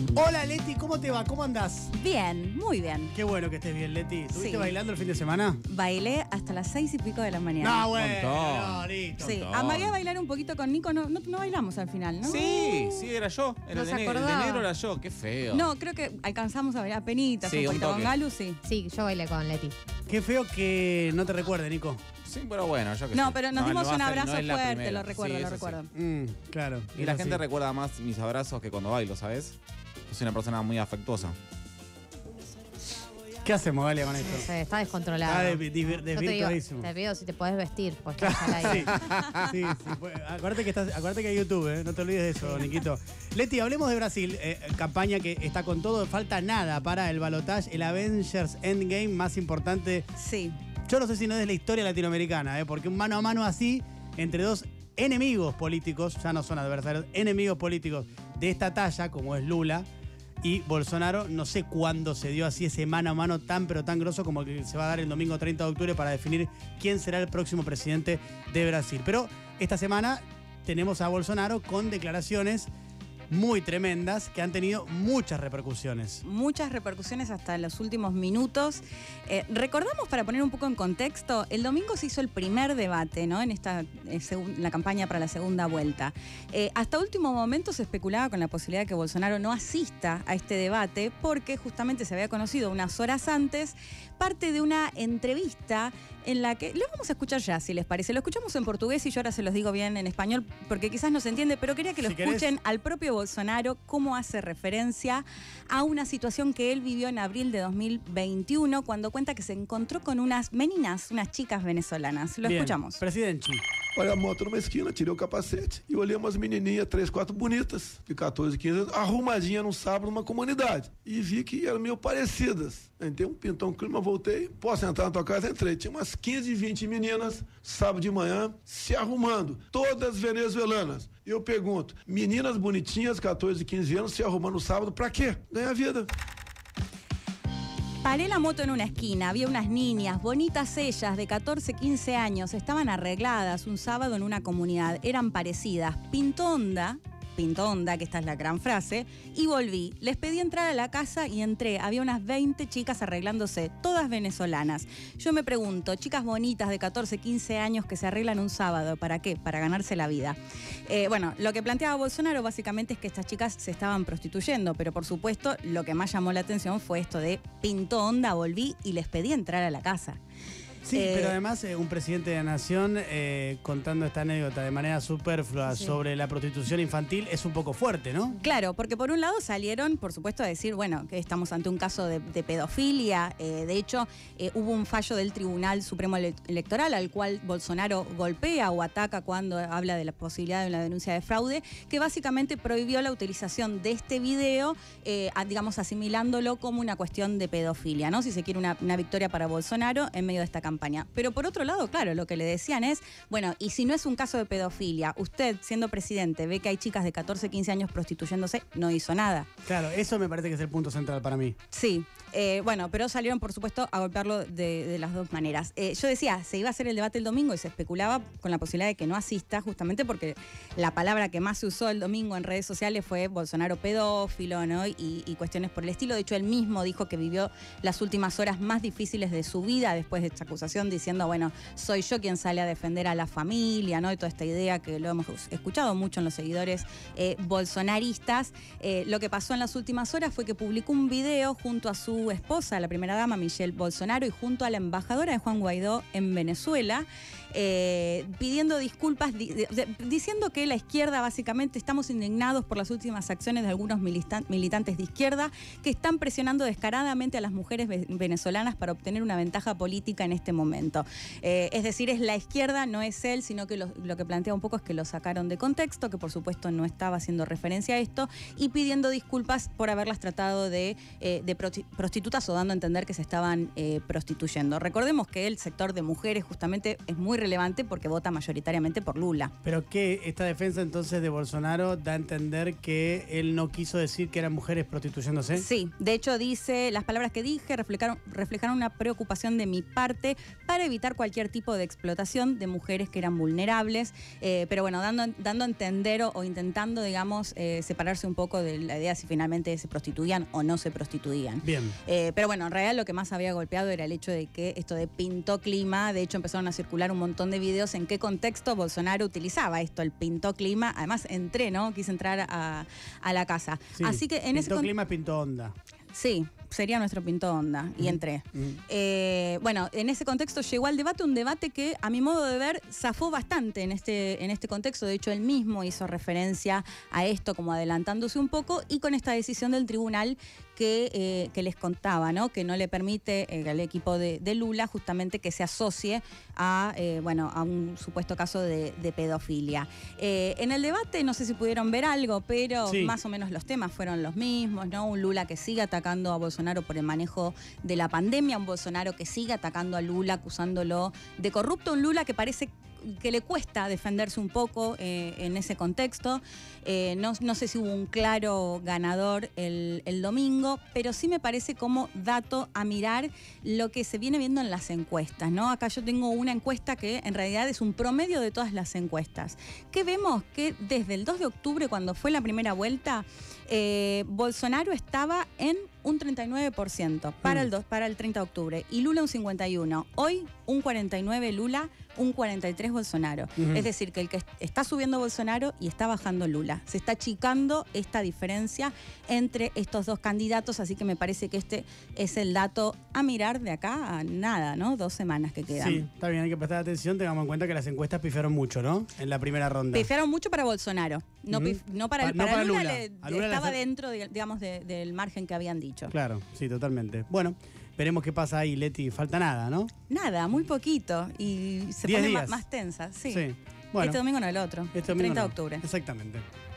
Hola Leti, ¿cómo te va? ¿Cómo andás? Bien, muy bien. Qué bueno que estés bien, Leti. ¿Estuviste Sí. bailando el fin de semana? Bailé hasta las 6:00 de la mañana. No, bueno, Montón. no, listo. Sí, amagué a bailar un poquito con Nico, no bailamos al final, ¿no? Sí, era yo. Era Nos el de acordaba. negro era yo. Qué feo. No, creo que alcanzamos a bailar penitas, Sí, un un poquito con toque. Galu, sí. Sí, yo bailé con Leti. Qué feo que no te recuerde, Nico. Sí, pero bueno, yo que No, sé. pero nos dimos va a un ser- abrazo no es la fuerte, primera. lo recuerdo, Sí, lo eso recuerdo. sí. Claro. Y la eso gente sí. recuerda más mis abrazos que cuando bailo, ¿sabes? Yo soy una persona muy afectuosa. ¿Qué hacemos, Galia, con esto? No sé, está descontrolado. Está Yo te digo, desvirtuadísimo. te pido si te podés vestir, pues Claro, estás al aire. sí, sí. Pues, acuérdate que hay YouTube, no te olvides de eso, Niquito. Leti, hablemos de Brasil. Campaña que está con todo. Falta nada para el balotaje, el Avengers Endgame más importante. Sí. Yo no sé si no es de la historia latinoamericana, porque un mano a mano así, entre dos enemigos políticos, ya no son adversarios, enemigos políticos de esta talla, como es Lula y Bolsonaro, no sé cuándo se dio así ese mano a mano tan pero tan grosso como el que se va a dar el domingo 30 de octubre para definir quién será el próximo presidente de Brasil. Pero esta semana tenemos a Bolsonaro con declaraciones muy tremendas que han tenido muchas repercusiones. Muchas repercusiones hasta los últimos minutos. Recordamos, para poner un poco en contexto, el domingo se hizo el primer debate, ¿no? En esta la campaña para la segunda vuelta. Hasta último momento se especulaba con la posibilidad de que Bolsonaro no asista a este debate porque justamente se había conocido unas horas antes parte de una entrevista en la que... Lo vamos a escuchar ya, si les parece. Lo escuchamos en portugués y yo ahora se los digo bien en español porque quizás no se entiende, pero quería que lo Si querés. escuchen al propio Bolsonaro cómo hace referencia a una situación que él vivió en abril de 2021 cuando cuenta que se encontró con unas meninas, unas chicas venezolanas. Lo Bien, escuchamos. Presidente. Olha a moto numa esquina, tirei o capacete e olhei umas menininhas, 3, 4 bonitas, de 14, 15 anos, arrumadinha num sábado numa comunidade. E vi que eram meio parecidas. Entrei um pintão clima, voltei, posso entrar na tua casa? Entrei. Tinha umas 15, 20 meninas, sábado de manhã, se arrumando, todas venezuelanas. E eu pergunto, meninas bonitinhas, 14, 15 anos, se arrumando no sábado, pra quê? Ganhar vida. Paré la moto en una esquina, había unas niñas, bonitas ellas, de 14, 15 años, estaban arregladas un sábado en una comunidad, eran parecidas. Pintó onda, que esta es la gran frase, y volví. Les pedí entrar a la casa y entré. Había unas 20 chicas arreglándose, todas venezolanas. Yo me pregunto, chicas bonitas de 14, 15 años que se arreglan un sábado, ¿para qué? Para ganarse la vida. Bueno, lo que planteaba Bolsonaro básicamente es que estas chicas se estaban prostituyendo, pero por supuesto lo que más llamó la atención fue esto de pintó onda, volví y les pedí entrar a la casa. Sí, pero además un presidente de la nación contando esta anécdota de manera superflua sobre la prostitución infantil es un poco fuerte, ¿no? Claro, porque por un lado salieron, por supuesto, a decir, bueno, que estamos ante un caso de pedofilia. De hecho, hubo un fallo del Tribunal Supremo Electoral al cual Bolsonaro golpea o ataca cuando habla de la posibilidad de una denuncia de fraude, que básicamente prohibió la utilización de este video, digamos, asimilándolo como una cuestión de pedofilia, ¿no? Si se quiere una victoria para Bolsonaro en medio de esta campaña. Pero por otro lado, claro, lo que le decían es, bueno, y si no es un caso de pedofilia, usted, siendo presidente, ve que hay chicas de 14, 15 años prostituyéndose, no hizo nada. Claro, eso me parece que es el punto central para mí. Sí, bueno, pero salieron, por supuesto, a golpearlo de las dos maneras. Yo decía, se iba a hacer el debate el domingo y se especulaba con la posibilidad de que no asista, justamente porque la palabra que más se usó el domingo en redes sociales fue Bolsonaro pedófilo, ¿no? Y cuestiones por el estilo. De hecho, él mismo dijo que vivió las últimas horas más difíciles de su vida después de esta acusación, diciendo, bueno, soy yo quien sale a defender a la familia, ¿no? Y toda esta idea que lo hemos escuchado mucho en los seguidores bolsonaristas. Lo que pasó en las últimas horas fue que publicó un video junto a su esposa, la primera dama, Michelle Bolsonaro, y junto a la embajadora de Juan Guaidó en Venezuela, pidiendo disculpas, diciendo que la izquierda, básicamente, estamos indignados por las últimas acciones de algunos militantes de izquierda que están presionando descaradamente a las mujeres venezolanas para obtener una ventaja política en este momento. Es decir, es la izquierda, no es él, sino que lo que plantea un poco es que lo sacaron de contexto, que por supuesto no estaba haciendo referencia a esto, y pidiendo disculpas por haberlas tratado de prostitutas o dando a entender que se estaban prostituyendo. Recordemos que el sector de mujeres justamente es muy relevante porque vota mayoritariamente por Lula. Pero que esta defensa entonces de Bolsonaro da a entender que él no quiso decir que eran mujeres prostituyéndose. Sí, de hecho dice, las palabras que dije reflejaron una preocupación de mi parte para evitar cualquier tipo de explotación de mujeres que eran vulnerables, pero bueno, dando a entender o intentando, digamos, separarse un poco de la idea si finalmente se prostituían o no se prostituían. Bien. Pero bueno, en realidad lo que más había golpeado era el hecho de que esto de pintó clima, de hecho empezaron a circular un montón de videos en qué contexto Bolsonaro utilizaba esto, el pintó clima. Además entré, ¿no? Quise entrar a la casa. Sí. Así que en ese Pintó clima, pintó onda. Sí, sería nuestro pintó onda, y entré. Bueno, en ese contexto llegó al debate, un debate que a mi modo de ver zafó bastante en este contexto. De hecho, él mismo hizo referencia a esto como adelantándose un poco y con esta decisión del tribunal que les contaba, ¿no? Que no le permite al equipo de Lula justamente que se asocie a un supuesto caso de pedofilia. En el debate, no sé si pudieron ver algo, pero sí, más o menos los temas fueron los mismos, ¿no? Un Lula que sigue atacando a Bolsonaro por el manejo de la pandemia, un Bolsonaro que sigue atacando a Lula, acusándolo de corrupto, un Lula que parece que le cuesta defenderse un poco en ese contexto. No sé si hubo un claro ganador el domingo, pero sí me parece como dato a mirar lo que se viene viendo en las encuestas, ¿no? Acá yo tengo una encuesta que en realidad es un promedio de todas las encuestas. Que vemos que desde el 2 de octubre, cuando fue la primera vuelta, Bolsonaro estaba en un 39% para el 30 de octubre y Lula un 51%. Hoy un 49% Lula, un 43% Bolsonaro. Es decir, que el que está subiendo Bolsonaro y está bajando Lula. Se está achicando esta diferencia entre estos dos candidatos, así que me parece que este es el dato a mirar de acá a nada, ¿no? 2 semanas que quedan. Sí, está bien, hay que prestar atención. Tengamos en cuenta que las encuestas pifiaron mucho, ¿no? En la primera ronda. Pifiaron mucho para Bolsonaro. No para para Lula. Lula Estaba dentro, digamos, del margen que habían dicho. Claro, sí, totalmente. Bueno, veremos qué pasa ahí, Leti. Falta nada, ¿no? Nada, muy poquito. Y se pone más tensa. Sí. Bueno, este domingo no el otro. este domingo 30 de no. octubre. Exactamente.